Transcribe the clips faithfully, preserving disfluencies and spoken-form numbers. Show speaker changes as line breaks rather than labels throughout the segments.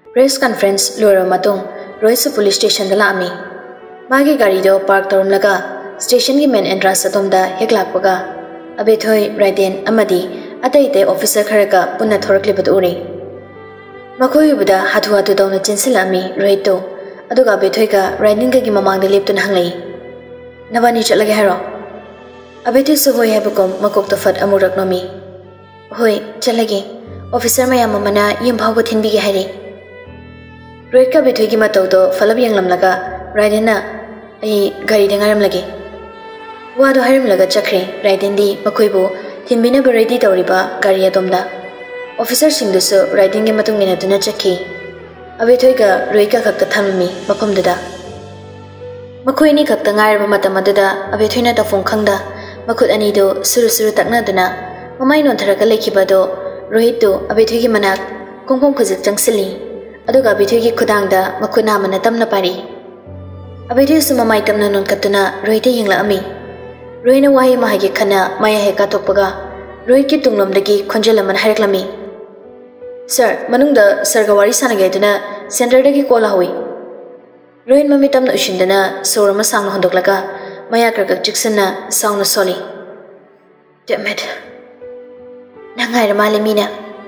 Press conference lura matung Royce police station da lami. Magi gari do park torum laga station ki main entrance atom da heklak paga. Abe thoi Raiden amadi atai te officer kharaga punna thorakli bad uri. Makoi buda hatu hatu dawna chinsilami Roito aduga abe thoi ka Raiden ka ki mamang da leptun hanglai. Nabani chatlage haro. Abe thoi su hoi habukom makok to fat amurak nomi. Hoi chatlage officer mayam mana yim bhawa thinbi ge hari. Roika bethui ki matau do falab yang lam laga Raiden na ai gari de ngaram lagi wa do harim laga chakre Raiden di makoi bo thinbina ba ready tawriba gari adomda officer sing du so Raiden ge matung ina tuna chakhi abe thoi ga Roika khakta thammi mapham da makoi ni khakta ngai ba matam da abe thoi na ta phong khangda makut ani do suru suru takna duna mamai non tharaga lekhiba do Rohit do abe thoi gi manak kongkong khajak changsili aduga abithoi ki khudang da makuna mana tamna pari abithoi su mamai tamna non katuna Rohit yingla ami Rohina wahi mahagi khana maya he ka tokpaga Rohit ki tunglom dagi khonjela man haraklami sir manung da sarga wari sanage duna center dagi kola hoi Rohit mami tamna ushindana sorama sangna hondoklaga maya kargak chiksana sangna soli damn it nangai ramale mina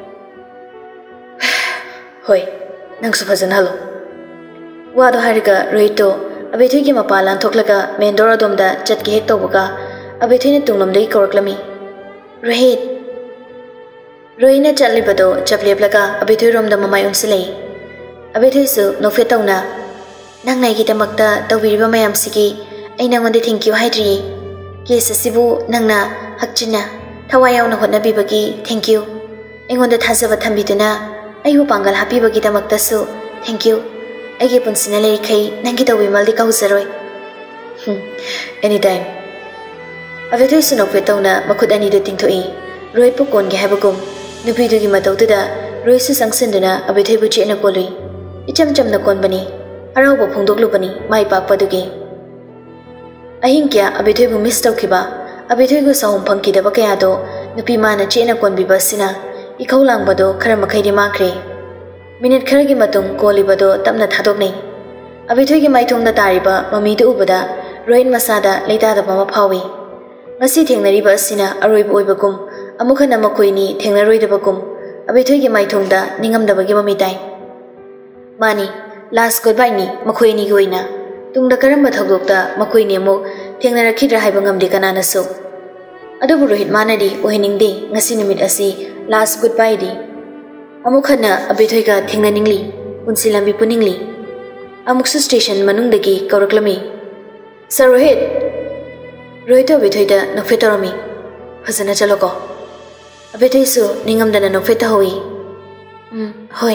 hoi nang su fazan halo wado hariga Rohito abethoi ki mapalan thoklaga main door adom da chatki hek tawbaga abethoi ne tunglom dei koraklami Rohit Rohina chatli bado chaplep laga abethoi rom da mamai unsilei abethoi su nofe tawna nang nai gi tamakta tawiriba mayam sigi ai nangonde thank you haidri ke sasibu nangna hakchina thawai yauna hotna bibagi thank you engonda thajaba thambiduna ayu pangal happy bagi damakta su thank you age punsina le khai nangi tawi maldi ka husaroi hm anytime avetoi su nokwe tawna makhut ani do tingthoi Rohit pu kon ge habagum nupi du gi matau da Rohit su sangsinduna avetoi bu chena kolui icham cham na kon bani arau bo phungdok lu bani mai pa pa du ge ahin kya avetoi bu miss taw khiba avetoi go sahum phangki da ba kaya do nupi mana chena kon bi basina ikhau lang bado khara makhai di makre minute khara gi matung koli bado tamna thadok nei abithoi gi maithong da tariba mami du ubada Rohit masada leida da mama phawi ngasi thengnari ba sina aroi bo oibagum amukhana makoi ni thengnaroi da bagum abithoi gi maithong da ningam da bagi mami tai mani last goodbye ni makoi ni goina tungda karam ba thagdok da makoi ni amuk thengnara khidra haiba ngamde kanana so adubu Rohit manadi ohiningde ngasi numit asi last goodbye di amukhana abithoi ga thengnaningli unsilambi puningli amuksu station manungdagi kauraklami sir Rohit Rohit abithoi da nokfetarami phasana chaloko abithoi su ningamdana nokfeta hoi um hoi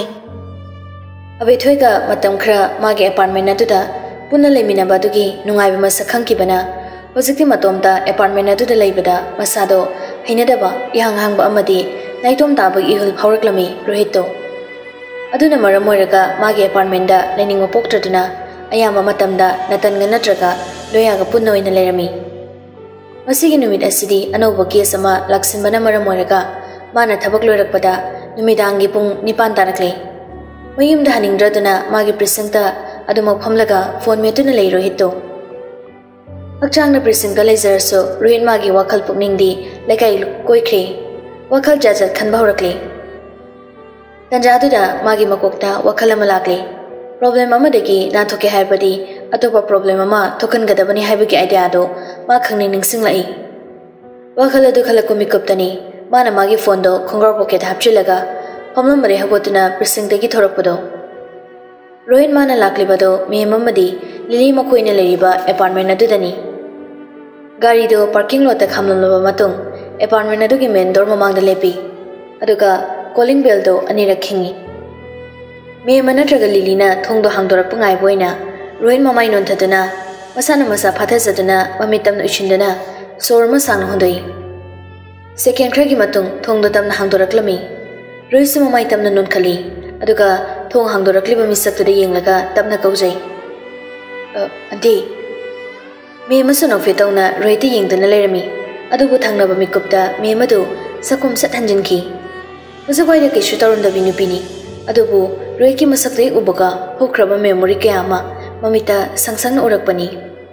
abithoi ga matam khra mage apartment aduda punna lemina badugi nungai ba masakhang kibana hojikti matomda apartment aduda leibada masado hainadaba yang hangba amadi naitom tabag ihul phawraklami Rohito aduna maram moiraga magi apartment da lening poktatuna ayama matamda natanga natraga loyaga punno ina lerami masigi numit asidi anoba case ama laksinbana maram moiraga mana thabak loirakpada numidangi pung nipan tarakle mayumda haningdraduna magi precinct aduma phamlaga phone metuna lei Rohito akchangna precinct leizarso Rohit magi wakhal pukningdi lekai koikre wakal jajal khanba horakle tanjadu da magi makokta wakal amalakle problem ama degi na thoke haibadi atopa problem ama thokan gadabani haibagi idea do ma khangni ningsinglai wakal adu khala komikup tani mana magi phone do khongar pocket hapchilaga pamlam mare hagotuna precinct degi thorakpodo Rohit mana lakle bado me mamadi lili makoina leriba apartment adu dani gari do parking lot ta khamlamlaba matung apartment adugi main door mamangda lepi aduga calling bell do ani rakhingi me manatraga lilina thongdo hangdora pungai boina Rohit mamai non thaduna masana masa phathajaduna mamitam ushindana sorma sang hondoi second kragi matung thongdo tamna hangdoraklami Rohit su mamai tamna non khali aduga thong hangdorakli bami saktuda yenglaga tamna kaujai andi me masano fetawna Rohit yengdana lerami adubu thangnaba mikupta me madu sakum sat hanjinki Masagwai da kishu tarun da binu pini adubu Roy ki masaktai ubaga hokraba memory kaya ama mamita sangsang na urakpani.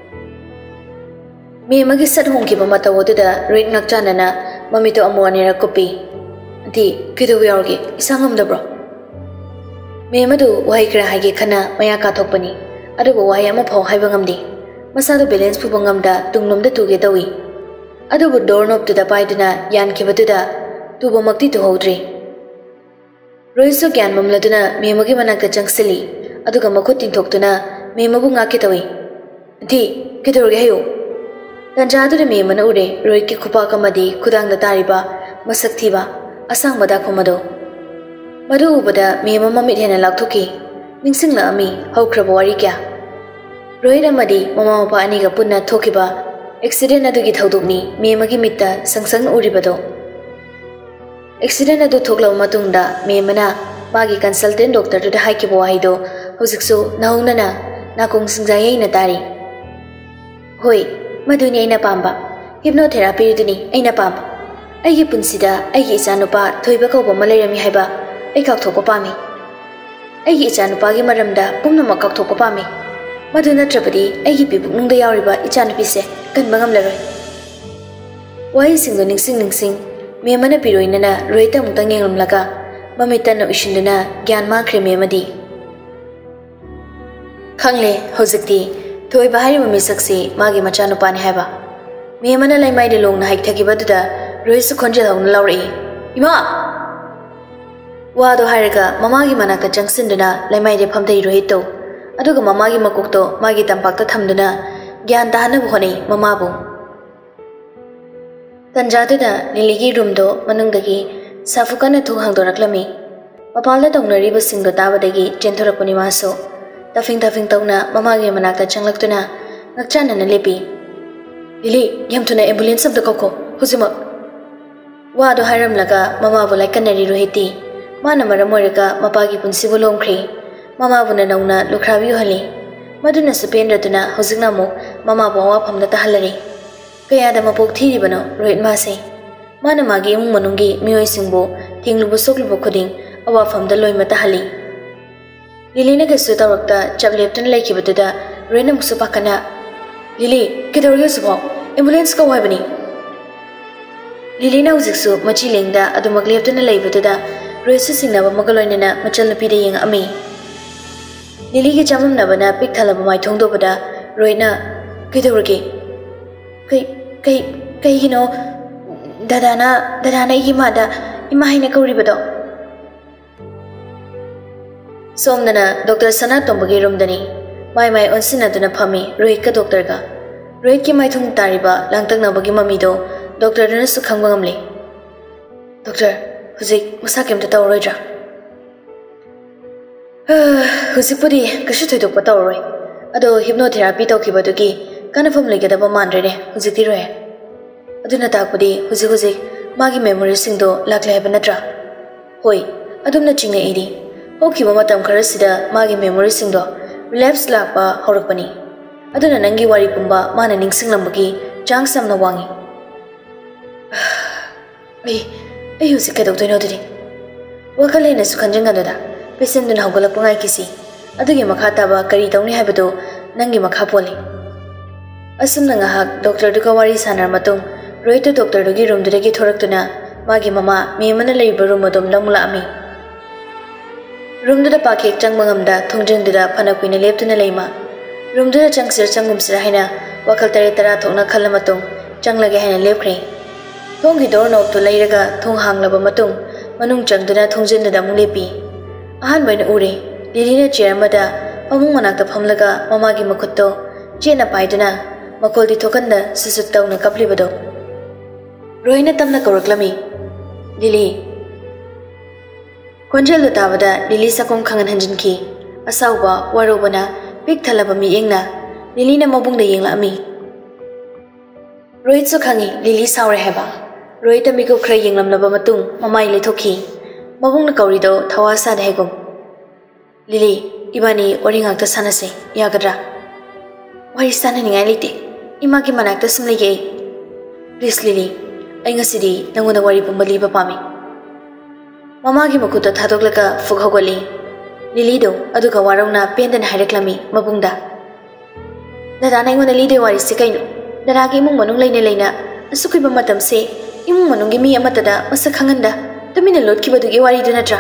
Me magi sat hongki ba matawo da Roy ngakchana na mamito amo anira kopi. Di kido wiargi isangam da bro. Me madu wahai kra hagi khana maya ka thokpani. Adugo wahai ama phau haiba ngamdi. Masado balance pu bangamda tunglom da tuge dawi. Adugo doorknob tu da paiduna yan kibadu da tubo makti tu hodri. Roy so gyan mamladuna me magi manakta changsili. Aduga makut tintoktuna me mabu ngaki tawi. Di kidorge hayo. Tanjadu de me mana ure Roy ki khupa kamadi khudang da tariba masak thiba asang bada khomado. Madu ubada me mama mit hena lakthoki. Ningsing la ami haukraba wari kya. Roy ramadi mama mapa ani ga punna thokiba accident adu gi thodukni me magi mitta sangsang uribado. Accident adu thokla matungda me mana magi consultant doctor tu da haikibo waido hojiksu naungna na nakong singjayai na tari. Hoi maduni aina pamba hypnotherapy duni aina pamba aigi punsida aigi ichanupa thoiba kauba malairami haiba ai kakthokpa pami aigi ichanupa gi maramda pumnamak kakthokpa pami maduna trapadi aigi pibuknungda yauriba ichanupi se kanba ngamlaroi wai singdo ningsing ningsing me mana piroina na roita mutang yenglumlaga mamita no ishinduna gyan ma khre me madi khangle hojikti Toy bahari mami saksi magi machanu pani haiba. Me mana lai mai de long na haik thaki baduda Roy su khonjel hong lauri. Ima! Wado haraga mamagi manaka jangsinduna lai mai de phamdai Roy to. Aduga mamagi makukto magi tampakta thamduna gyan dahana buhone mamabu. Tanjaduna niligi room do manungdagi safukana thu hangdoraklami. Mapalda tongnariba singdo tabadagi chenthorapuni maso. Tafing tafing tauna mamagi manakta changlaktuna ngakchana na lepi. Lili yamtuna ambulance of the koko huzima. Wado hairam laga mama bu like kanari rohiti. Mana maramoraga mapagi punsi bu longkri. Mama bu na nauna lukrabi hali. Maduna supendra tuna huzigna mo mama bu awa phamda tahalari. Kaya da mapok thiri bano rohit mase. Mana magi mung manungi miyoi singbo tinglubu soklubu khuding awa phamda loi mata hali. Lili na gasu tawakta chableptun laiki batuda Roy na musu pakana. Lili, kidorge subo, ambulance ka waibani. Lili na uziksu machi lengda adu magleptun lai batuda Roy su singnaba magaloina na machal na pide yang ami. Lili ki chamam na bana pik thalaba mai thongdo bada Roy na kidorge. Kai kai kai hino dadana dadana iki mada ima haina kauri bado. Somnana Doctor Sana Tombagi Rumdani, my my on Sinaduna Pami, Rohit ka Doctor ga. Rohit ki mai thung tariba, langtang na bagi mamido, Doctor Dunasu Kangwangamli. Doctor, Huzik, Masakim to Tauraja. Huzipudi, Kashutu to Patauri. Ado hypnotherapy to Kibaduki, Kanafum Legadaba Mandre, Huzitire. Aduna Takudi, Huzi Huzik, Magi memory singdo, Lakla Habanatra. Hoi, Adumna Chingna Edi. Okay, mama tam karasida magi memory singdo relapse lakpa horakpani. Aduna nangi wari pumba mana ningsing lambagi chang samna wangi. Ai ai husik ka doktor no diri. Wakale na sukhanjanga doda. Patient dun hawgalak pangai kisi. Adugi makha taba kari tawni haibado nangi makha pole. Asum na ngahak doctor duka wari sanar matung Roy to doctor dugi room dudagi thoraktuna magi mama me mana leiba room adom lamula ami. Room da pakek chang mangamda thongjang da phanakuina leptuna leima room da changsir changum sira haina wakal tare tara thokna khalamatung changlage haina lepkhre thonggi door knob to leiraga thong hanglaba matung manung changduna thongjin da mulepi ahan baina ure lilina chair mada pamung manakta phamlaga mamagi makutto chena paiduna makoldi thokanda susut tawna kaplibado Royna tamna kawraklami Lili Konjel tabada Lili sakong khangan hanjinki asauba warobana pik thalaba mi engna Lili na mabung da yengla ami Rohit su khangi Lili saure heba Rohit amiko khra yenglam laba matung mamai le thoki mabung na kauri do thawasa da hegum Lili ibani oringak ta sanase yagadra wari sana ningai lite imaki manak ta sumlege please Lili ai ngasidi nangona wari pumbali ba pami Mama ki makuta thadok laka fughogoli Lily do aduga warona pen dan haireklami mabungda. Dada na ingona lide wari sikaino. Dada gi imung manung laina laina asukiba matam se imung manung gi mi amatada masakanganda tamina lot kibadugi wari dunatra.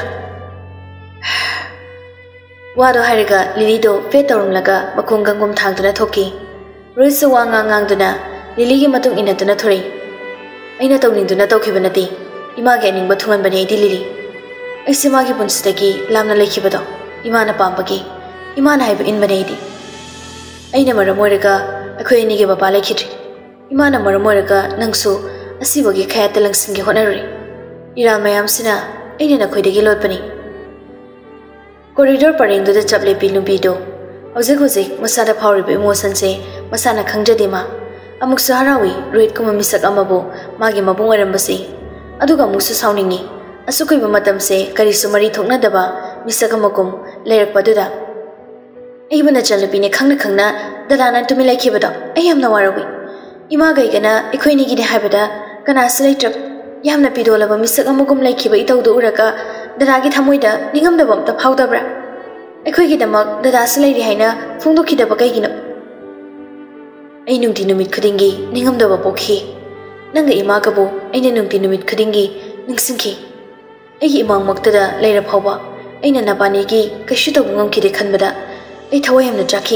Wado hairiga Lily do fe taurumlaga makung gangum thangduna thoki. Roisa wanga ngangduna Lily gi matung inaduna thori. Aina tawningduna tawkhibanati ima gi aning bathungan bani di Lily. Aise magi punsidagi lamna lekhibado imana pambagi imana haiba in bani di. Aina maramoiraga akhoi ni gi baba lekhitri. Imana maramoiraga nangsu asibagi khayat langsingi honaruri. Ira mayam sina aina na khoidagi lotpani. Corridor paring do the chable pilubi do. Ozek ozek masada phawri be emotion se masana khangjade ma. Amuk saharawi roit kuma misak amabo magi mabung arambasi. Aduga musu sauningi. Asukoi ba matam se kari sumari thokna daba misak amakum lerak paduda. Aibana chalabi ne khangna khangna dadana tumi laikhibada ayamna warawi. Ima gaigana ekhoi gi de habada kana slaitrap yamna pidolaba misak amagum laikhiba itawdu uraka Dadagi thamoida ningam dabam ta phawdabra ekhoi gi damak dada slai ri haina phungdokhi daba kaigino ai nungti numit khudingi ningam daba pokhi nanga ima gabu aina nungti numit khudingi ningsingki ai imang maktada leira phawba aina nabani gi kashu tabungam khide khanbada ai thawai hamna chakhi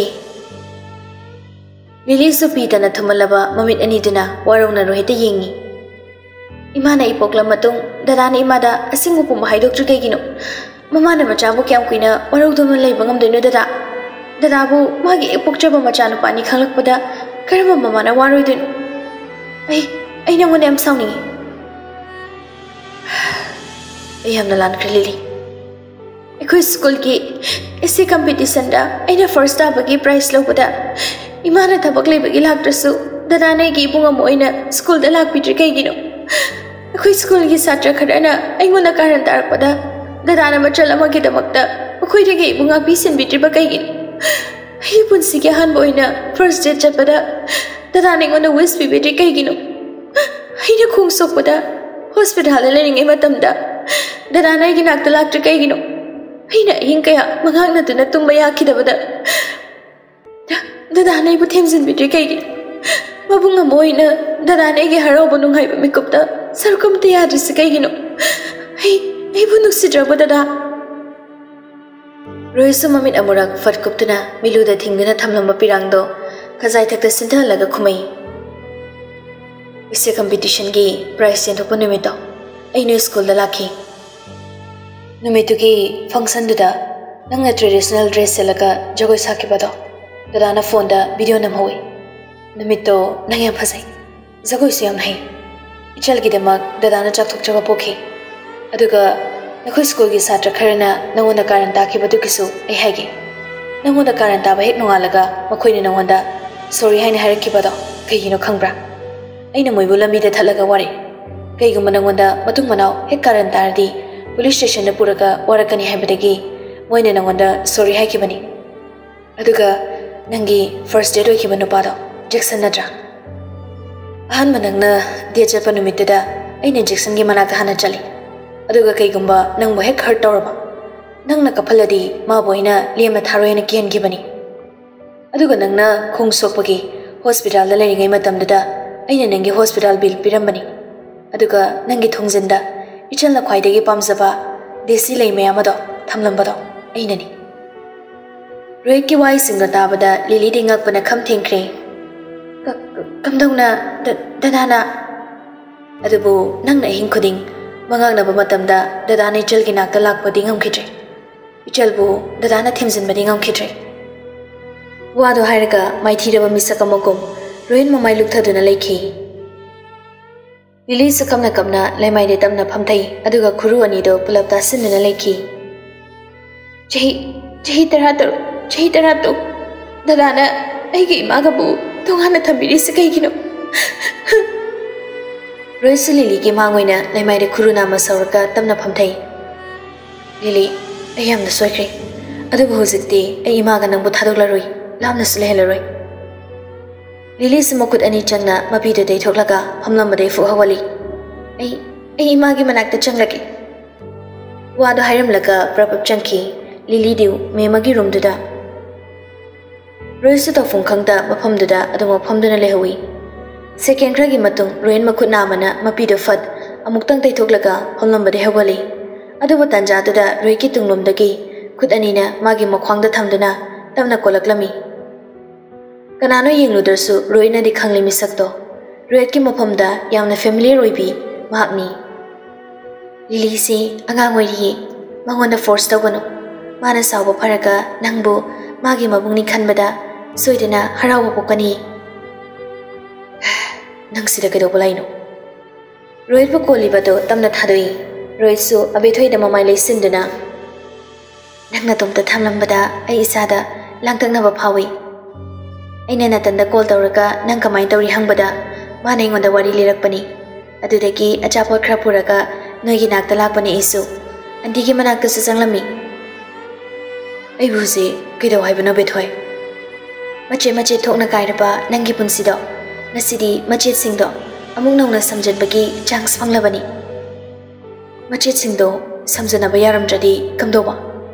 Lily su pita na thamalaba mamit ani dina warona rohita yengi Imana ipokla matung dadana imada asingu pumba haidok trike gino mamana machabu kyam kuina warudom lay bangam deno dada dadabu magi ipokchaba machana pani khalak pada karama mamana waroi den ai ai nangone am sauni ai hamna lan Lily ekoi school ki esse competition da aina first da bagi prize lo pada imana thabak lay bagi laktrasu dadana gi bunga moina school da lak pitri kai gino Akoi school gi satra kharana aingona karan tarpada dadana machal amagi damakta akoi dege bunga pisin bitri ba kai gi ai punsi ge han boina first day chapada dadana ngona wish bi bitri kai gi no ai na khung sokpada hospital le ning ematamda dadana gi nak talak tri kai gi no ai na ing kaya mangak na tuna tumba ya khidabada dadana ibu themjin bitri kai gi mabunga moina dadana gi haro bunung hai mikupta Sarkom tiya disi kai gino. Hey, hey bunuk si drabo dada. Roisu mamit amurak fat kuptuna milu da thingdana thamlamba pirangdo kazai thakta sintha laga khumai. Ise competition gi prize yen thokpa numito. Aino school da lakhi. Numitu gi function duda nanga traditional dress selaga jagoi sakibado. Dada na phone da video namhawi. Numito nangya phasai. Jagoi su yam hai. Ichal gi demak dadana chak thok chaba pokhi aduga nakhoi school gi satra kharana nangona karan ta ki badu kisu ai hage nangona karan ta ba hek nongalaga makhoi ni nangona sorry haini haraki bado kai gino khangbra aina moibu lambi de thalaga wari kai gum nangona matung manau hek karan ta di police station na puraga warakani haibadagi moine nangona sorry haiki bani aduga nangi first day roi ki banu pado Jackson nadra Ahan manangna dia japa numitida aina Jackson gi manakta hana chali aduga kaigumba nangbo hek hurt tawraba nangna kaphaladi ma boina lema tharoina kian gi bani aduga nangna khong sokpagi hospital da leringai matamda aina nangi hospital bill pirambani aduga nangi thongjenda ichalna khwaidagi pamjaba desi leimaya mado thamlambado aina ni Roy ki wai singa tabada Lily dingak pana kham thengkre Kamdongna dadana adubu nangna hing khuding mangangna ba matamda dadana ichal gi nakta lakpa dingam khitre ichalbu dadana thimjin ba dingam khitre wado hairaga maithira ba misaka mokom roin mamai lukthaduna leikhi Lily sakamna kamna laimai de tamna phamthai aduga khuru ani do pulapta sinna leikhi chahi chahi taratu chahi taratu dadana aigi magabu Tungana thabiri se kai gino Roisu Lily gi mangoina laimai de khuruna ma saurka tamna phamthai Lily ayam na soikre adu bhojikti ai ima ga nangbu thadoklaroi lamna slehelaroi Lily se mokut ani changna mapi de dei thoklaga phamlam badai fu hawali ai ai ima gi manakta changlaki wado hairam laga prapap changki Lily diu memagi room duda. Roy su tafung khangda mafam duda adu mafam duna lehawi. Second kragi matung Roy makut namana mapido fat amuktang tay thuklaga homlambade hawali. Adu tanja duda Roy ki tunglom dagi kut anina magi makhwangda thamduna tamna kolaklami. Kanano yengludarsu Roy na di khangli misakto. Roy ki mafamda yamna familiar oibi mahakni. Lily si angang oiri mangonda force tawganu. Mana sawa paraga nangbu magi mabungni khanbada soidana harawa pokani. Nang sida kedo bolaino. Rohit bu koli bado tamna thadoi. Rohit su abethoi da mamai leisinduna. Nangna tomta thamlambada ai isada langtang na ba phawi. Aina na tanda call tawraga nang kamai tawri hangbada mana ingonda wari lirakpani. Adudagi achapot khra puraga noigi nakta lakpani isu. Andigi manakta su sanglami. Ai buzi kedo haibano bethoi. Mache mache thokna kairaba nangi punsido. Nasidi machet singdo amung nauna samjanbagi chance phanglabani. Machet singdo samjanaba yaramdradi kamdoba.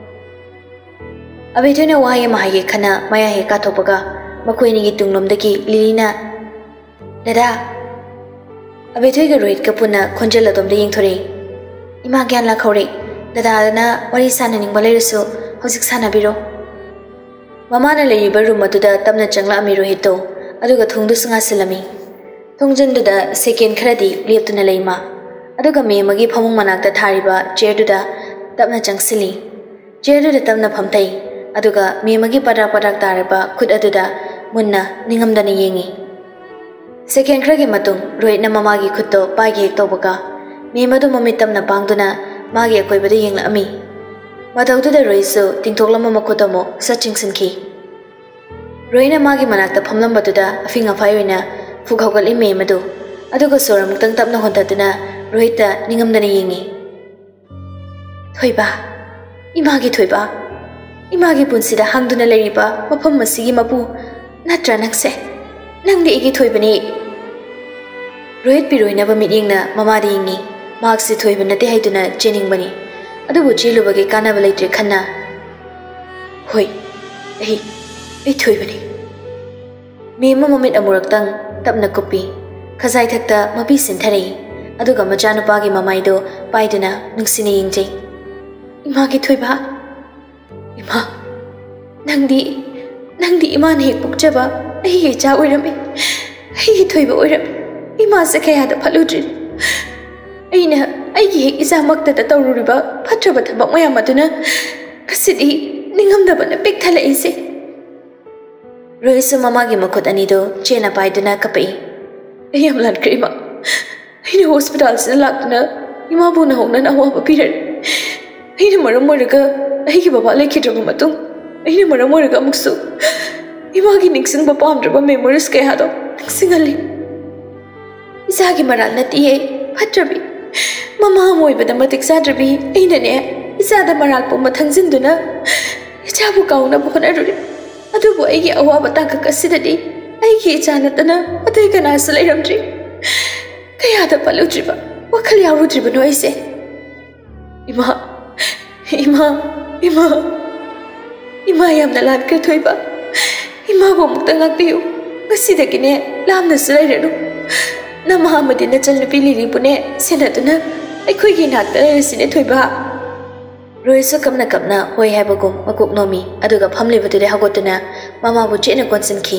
Abethona waye mahage khana maya he ka thopaga makoini gi tunglomdagi Lilina dada abethoi ga Rohit kapuna khonjel adomda yengthore. Ima gyan la khore dada na wari sana ning balaisu hojik sana biro. Mama na leiriba room aduda tamna changla ami Rohito aduga thungdu sunga silami. Thungjanduda second kharadi leptuna leima. Aduga me magi phamung manakta thariba chair duda tapna changsili. Chair duda tamna phamthai. Aduga me magi padak padak taraba khut aduda munna ningamdana yengi. Second kharagi matung Rohit na mama gi khutto paigi ek tobaga. Me madu mamit tamna pangduna magi akoibada yengla ami. Mataududa Rohit su tingthoklama makhutamo sachingsinki. Rohina magi manakta phamlambatuda afing afai oina fukhawgali me madu aduga soram tang tapna hontatuna Rohita ningamdana yengi. Thoiba imagi thoiba imagi punsida hangduna leiriba mafam masigi mapu natra nangse nangdi igi thoibani. Rohit piroina ba mityengna mamadi yengi maksi thoiba nate haiduna cheningbani adubu chelubagi kanaba leitre khanna hoi ei ei thoibani. Mema mamit amuraktang tapna kupi khazai thakta mapi sinthari aduga machanupagi mamaido paiduna nungsine yengjai. Ima gi thoiba ima nangdi nangdi ima ne pukjaba ai ge cha oirame ai thoiba oiram ima se khaya da phaludri aina ai gi isa makta ta tawruriba phatraba thabak mayam aduna kasidi ningamdaba na pik thala ise. Rohit su mama gi makhut ani do chena paiduna kapai. Ai am lan krima. Ai na hospital se lakna ima bu na hongna na wa papirar. Ai na maram maraga ai gi baba lekhidraba matung. Ai na maram maraga muksu. Ima gi ningsing ba pamdraba memories kaya hado. Ningsingali. Isa gi maral na tiye phatrabi. Mama moi bada matik sadrabi ai na ne isa da maral po mathangzinduna. Icha bu kauna bu khona ruri. Adubu aigi awaba tangka kasidadi aigi chanatana atai kana salairamdri kaya da paludriba wakhal yarudriba noise. Ima ima ima ima yamna lankre thoiba ima bo mukta ngakpiu ngasidagine lamna sulairanu na mahamadi na chalnupi liri pune senatuna aikhoi gi nakta sine thoiba. Rohit su kamna kamna hoi haibagum makuk nomi aduga phamlibatude hagotuna mama bu chena konsinki.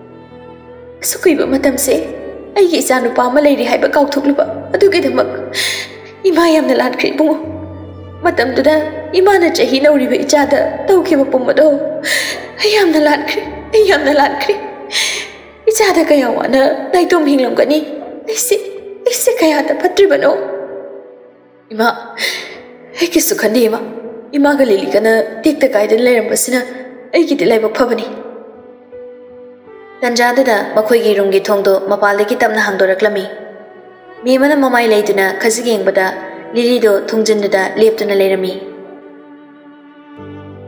Sukuiba matamse aigi ichanupa ama leiri haiba kautthokluba adugidamak ima yamna lankre bungo. Matamduda ima na chahi nauriba ichada tawkhiba pummado ayamna lankre ayamna lankre ichada kaya wana naitom hinglamgani aise aise kaya ta phatribano. Ima aiki su khandi ma ima ga Lily kana tikta kaidan leirambasina aigi de laibak phabani. Tanjadada makhoi gi room gi thongdo mapalagi tamna hangdoraklami. Mi mana mamai leiduna khazig yengbada Lily do thungjinda leptuna leirami.